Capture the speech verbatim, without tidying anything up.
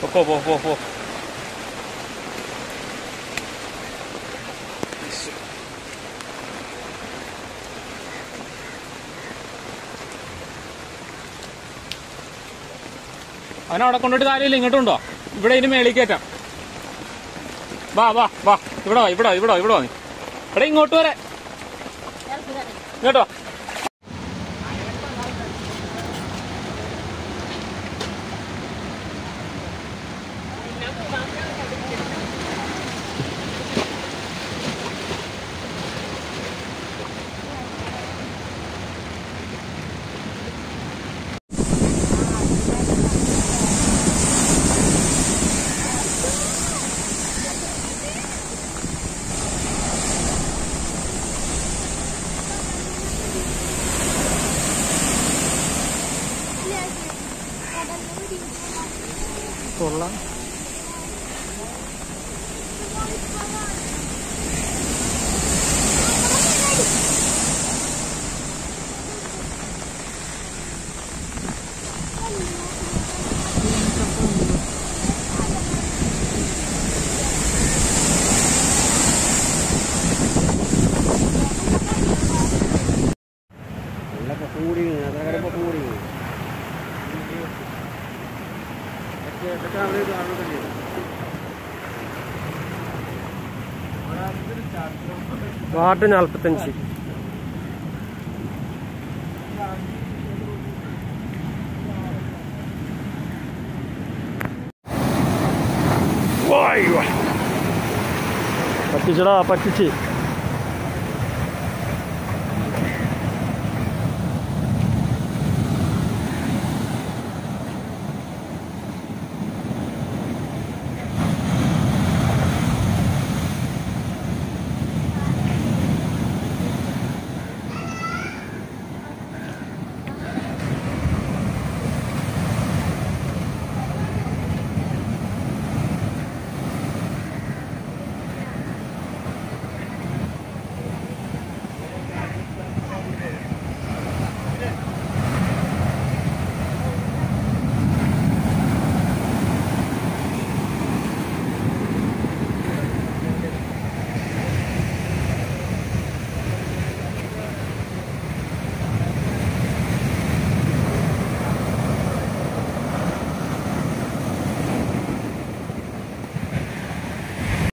പോ പോ പോ പോ. അവനവിടെ കൊണ്ടിട്ട് കാര്യമില്ല, ഇങ്ങോട്ടുണ്ടോ? ഇവിടെ ഇതിന് മേളിൽ കയറ്റാം. വാ വാ വാ, ഇവിടെ വാ, ഇവിടെ ഇവിടെ ഇവിടെ വാ. നീ ഇവിടെ ഇങ്ങോട്ട് വരെ, ഇങ്ങോട്ടോ. കൊള്ളാം. കൂടി കൂടി വാർഡ് നാൽപ്പത്തഞ്ച്. പറ്റിച്ചടാ, പറ്റിച്ച്.